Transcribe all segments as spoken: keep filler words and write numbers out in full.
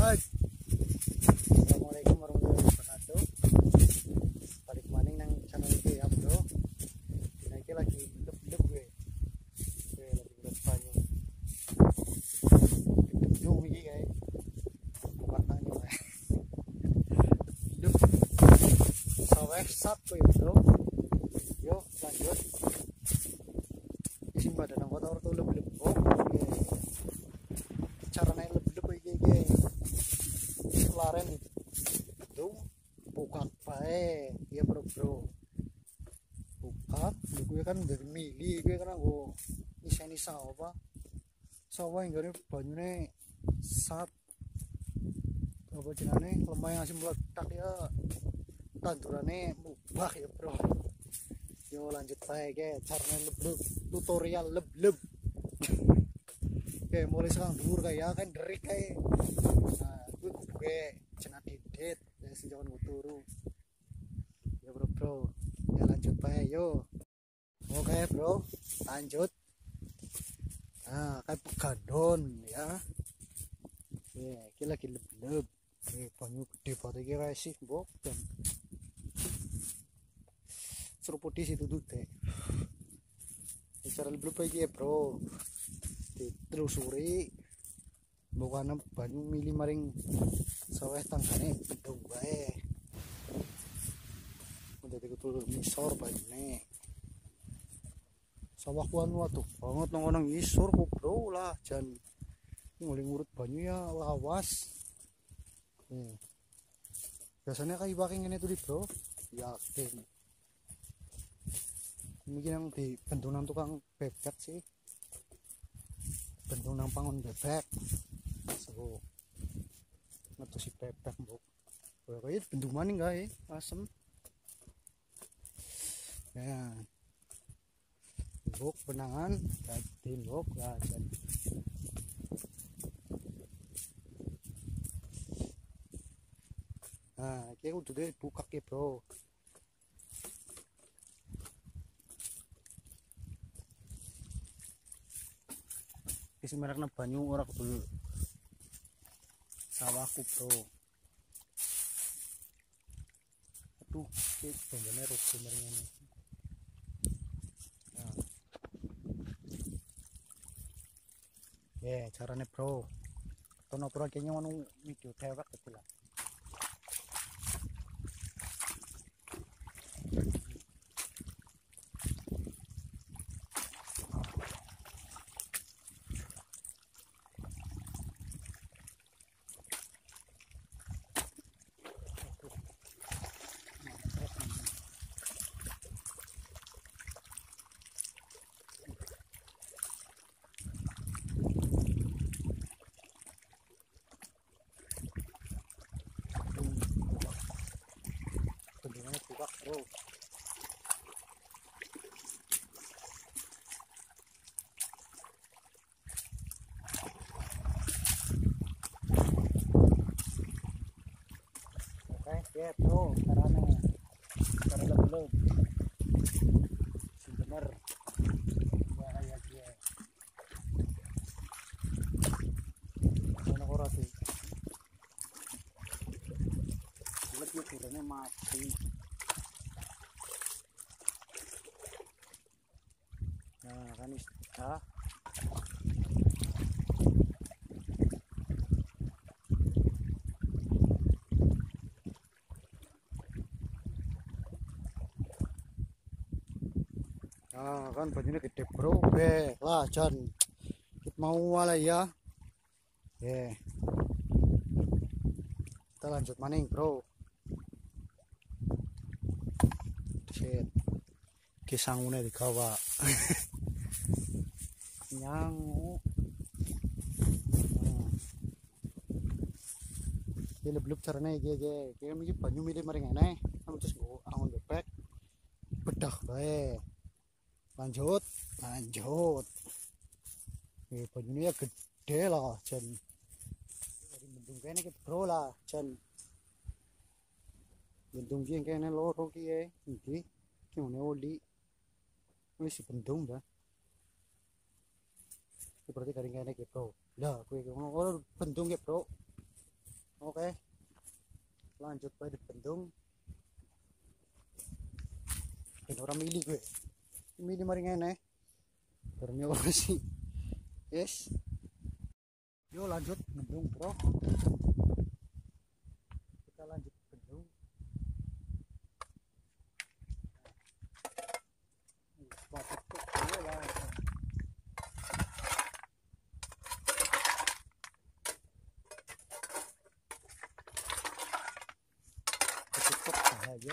Cek. Assalamualaikum warahmatullahi wabarakatuh. Balik maning nang channel gue ya bro. Dina iki lagi lep-lep gue. Gue lagi ngurus banyu. Gedung iki kae. Bukan nanya wae. Lep. Saweh sap gue bro. Yo lanjut. Isi badan nang kotor tuh lep-lep. Oh, caranya lep-lep iki iki. Laren itu buka bae ya bro bro buka gue kan dari mili gue kan aku iseni sawah apa sawah yang gini banyune sat apa jenane lemah yang asing meledak ya tandurannya mubah ya bro. Yo lanjut bae ke caranya leb-leb tutorial leb-leb. Oke mulai sekarang dulu kayak kan derik kayak nah gue gue cenah didet ya sih jangan gue turu ya bro bro ya lanjut bae yo. Oke bro lanjut nah kayak pegandon ya ya ini lagi leb-leb eh banyu gede banget iki kayak sih mbok dan seruput di situ tuh deh cara leb-leb iki ya bro ditelusuri bukan banyu mili maring sawah tangkane gedung bae udah dikutul misor banyune sawah kuan waduh banget nang nang isor kok bro lah jan ngulih ngurut banyu ya lawas hmm. Biasanya kayak pakai ngene tuh di bro yakin ini yang di bentunan tukang bebek sih bentuk nang pangon bebek so ngetusi bebek mbok kayak bentuk maning gae asem ya mbok benangan dadi mbok lah jan nah iki kudu dibuka ke bro. Isi merekna banyu ora kudu sawahku bro. Aduh iki bombone rugi mering ngene. Nah. Ya carane bro. Tono pro kayaknya ngono video dewek gitu lah. Bro. Oke, ya bro, caranya cara leb-leb bener bahaya dia mana orang sih lebih kurangnya mati. Nah kan istirahat nah kan bajunya gede bro be lah jan kita mau wala ya yeah. Kita lanjut maning bro shit kisangune digawa nyangu ini leb-leb caranya iki iki iki iki banyu milih maring ngene aku terus go angon bebek bedah bae lanjut lanjut ini banyunya gede lah jan dari bentung kene iki bro lah jan bentung ki kene loro ki e iki ki ngene oli wis bentung dah berarti garing kene iki bro lah kowe ngono bentung ki bro Oke, lanjut bae di bendung. Ben ora mili gue. Mili mari ngene. Bernya ora sih. Yes. Yo lanjut bendung, Bro. Kita lanjut bendung. Bapak tuh lah. Cukup bahaya.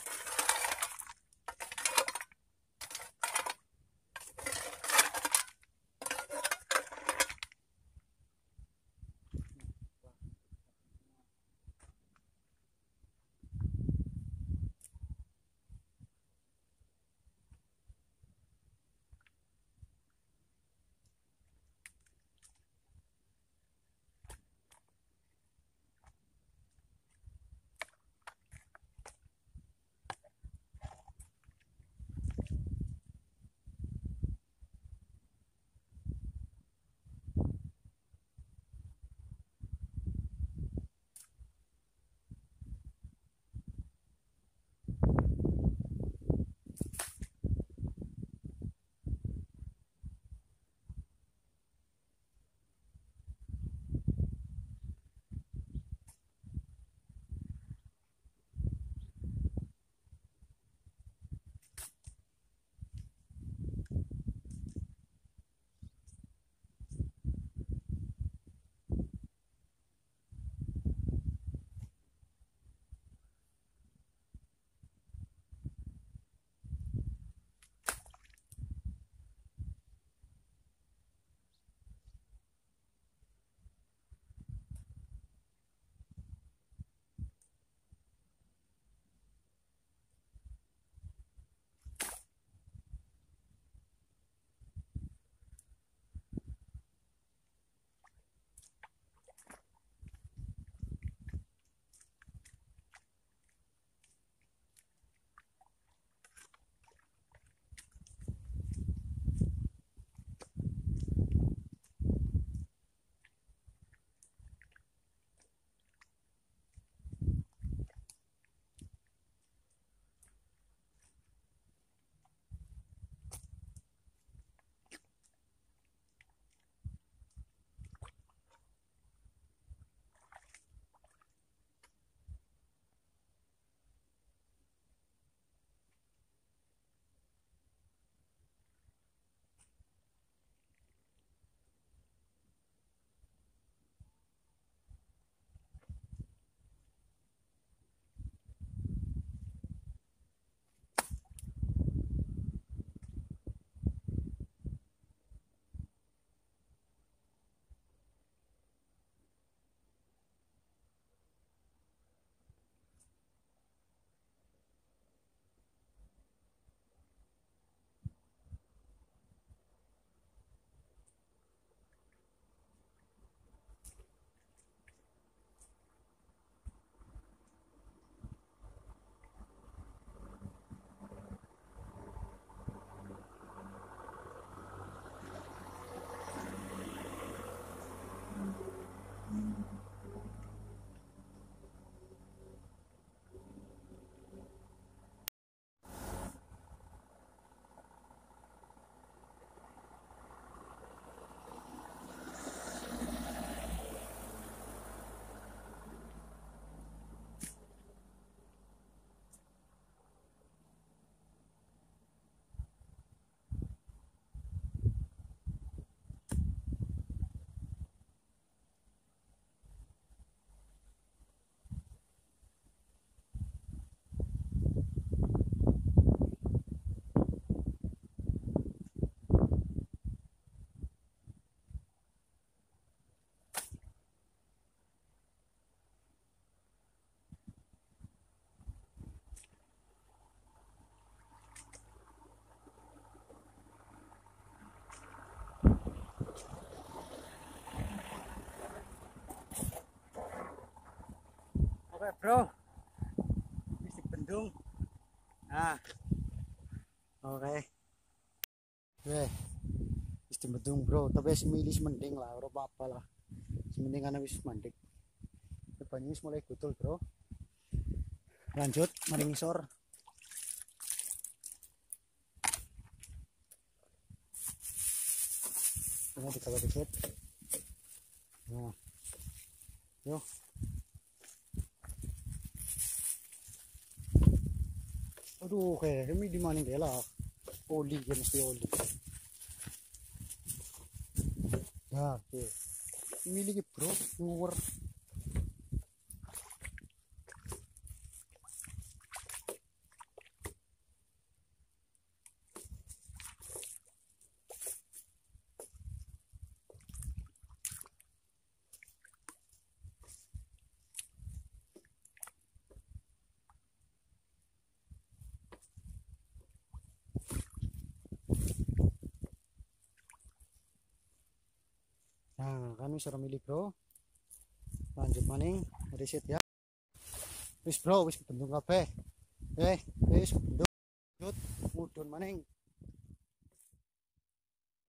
Oke, Bro. Wis di bendung. Nah, oke. Weh, wis di bendung, Bro. Tapi semili semending lah, ora apa-apa lah. Sementing ana wis mandek. banyu wis mulai gudul bro. Lanjut maring ngisor. Ini dicoba dikit. Nah, yuk. Aduh, kayak ini di mana dia lah? Oli kan mesti oli. Ya, oke. Miliki bro, luar. Nah, kan wis ora milih bro. Lanjut maning reset ya. Wis bro, wis bentuk kabeh. Eh, wis bentuk. Lanjut mudhun maning.